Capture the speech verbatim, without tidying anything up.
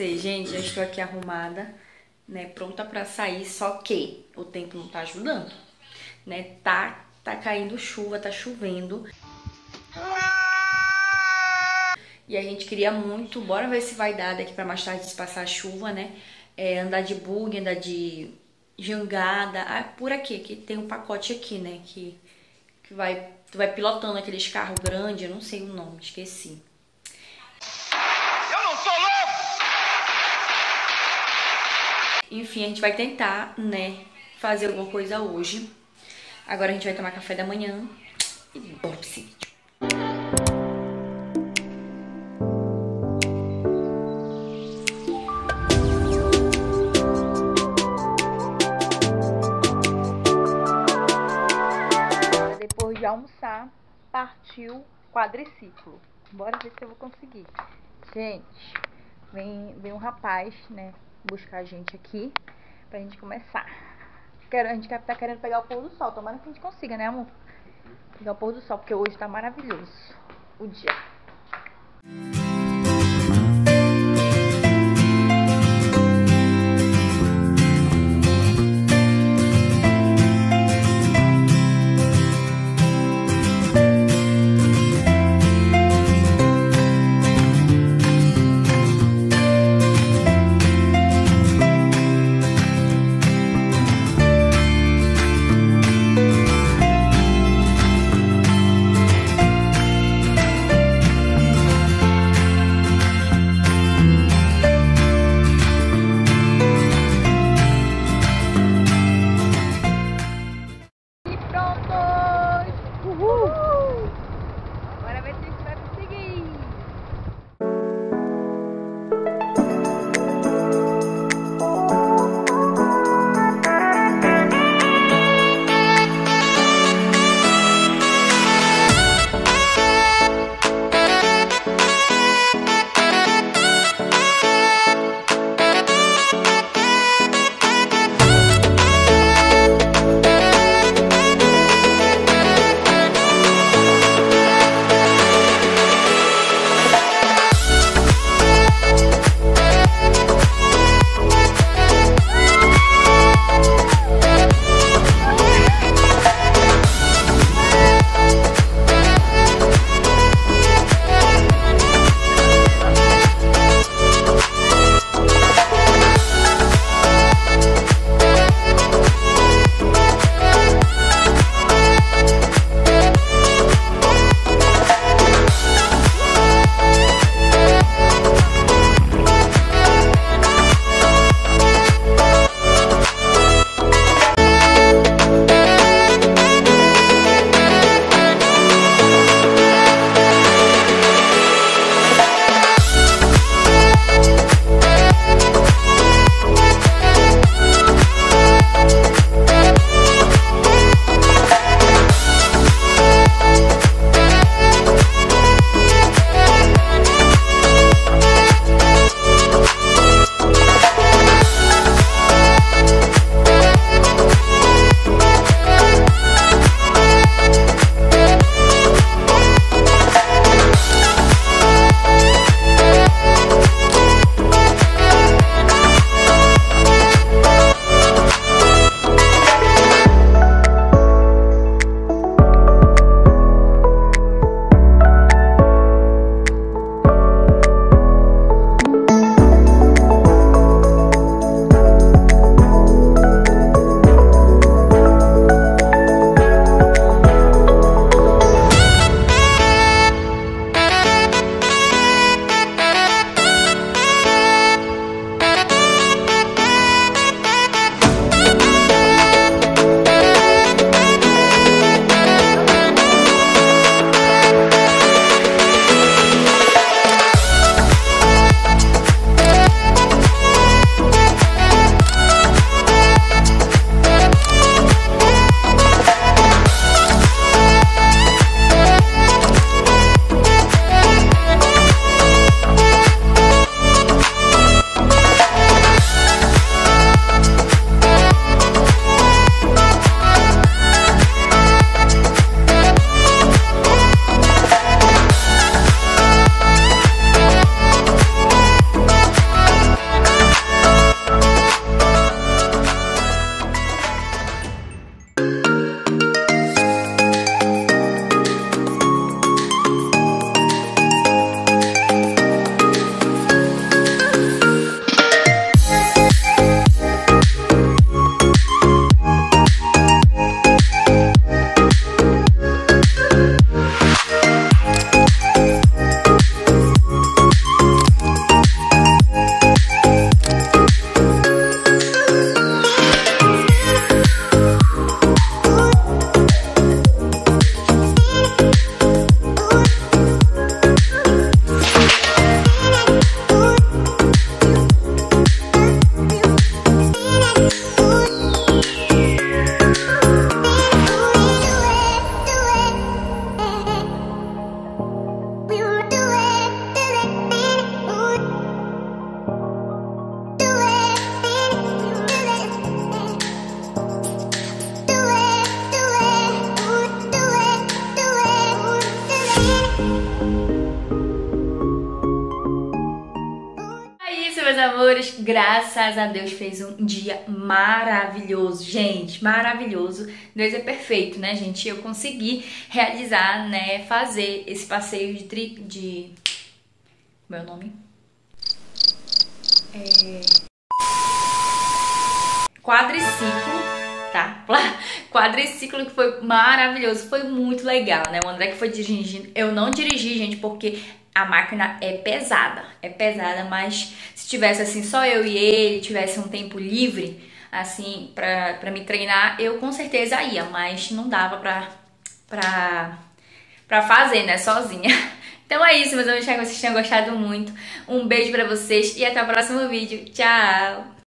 voltei, gente, já estou aqui arrumada, né, pronta pra sair, só que o tempo não tá ajudando, né, tá, tá caindo chuva, tá chovendo. E a gente queria muito, bora ver se vai dar daqui pra mais tarde se passar a chuva, né, é, andar de bug, andar de jangada, ah, por aqui, que tem um pacote aqui, né, que, que vai, tu vai pilotando aqueles carros grandes, eu não sei o nome, esqueci. Enfim, a gente vai tentar, né, fazer alguma coisa hoje. Agora a gente vai tomar café da manhã e bora pro vídeo. Depois de almoçar, partiu quadriciclo. Bora ver se eu vou conseguir. Gente, vem, vem um rapaz, né, buscar a gente aqui pra gente começar. Quero, a gente tá querendo pegar o pôr do sol. Tomara que a gente consiga, né, amor? Pegar o pôr do sol, porque hoje tá maravilhoso o dia. isso, meus amores. Graças a Deus fez um dia maravilhoso, gente, maravilhoso. Deus é perfeito, né, gente? Eu consegui realizar, né, fazer esse passeio de... Tri... de... Meu nome? É... Quadriciclo, tá? Quadriciclo que foi maravilhoso, foi muito legal, né? O André que foi dirigindo, eu não dirigi, gente, porque a máquina é pesada, é pesada, mas se tivesse assim só eu e ele, tivesse um tempo livre, assim, pra, pra me treinar, eu com certeza ia, mas não dava pra, pra, pra fazer, né, sozinha. Então é isso, meus amigos, espero que vocês tenham gostado muito. Um beijo pra vocês e até o próximo vídeo. Tchau!